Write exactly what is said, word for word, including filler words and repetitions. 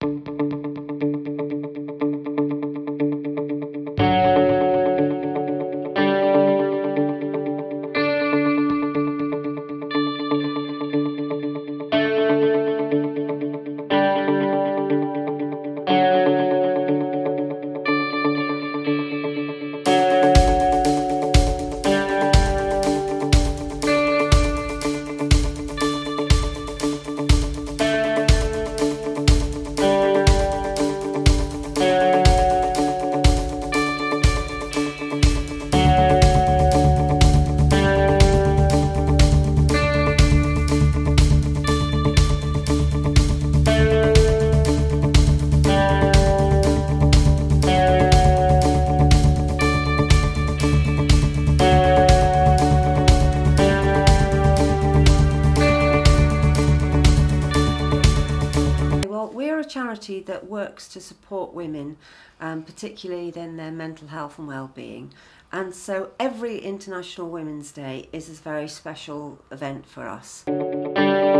We're a charity that works to support women, um, particularly in their mental health and well-being, and so every International Women's Day is a very special event for us.